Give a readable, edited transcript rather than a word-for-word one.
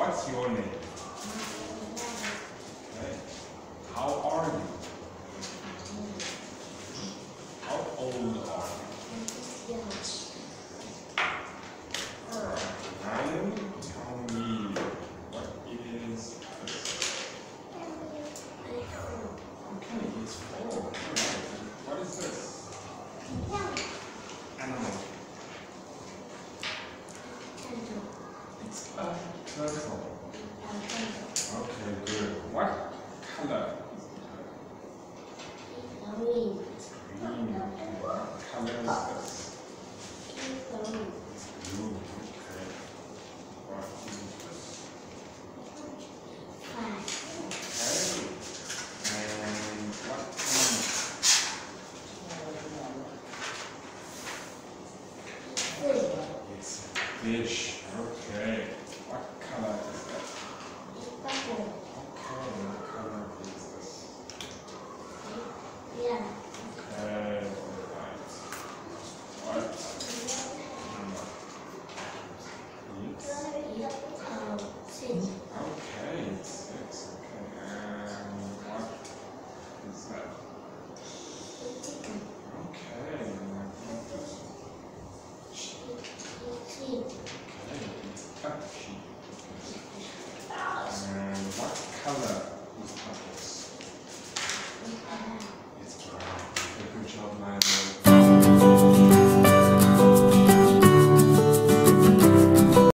What's your name? Okay. How are you? How old are you? Ryan, tell me what it is. Okay, it's full. What is this? Animal. It's a turtle. Okay, good. What color is it? Green. Green. Okay. What color is this? It's blue. Okay. What is this? Okay. And what kind? It's fish. Okay. What color is that? Purple. Okay. What color is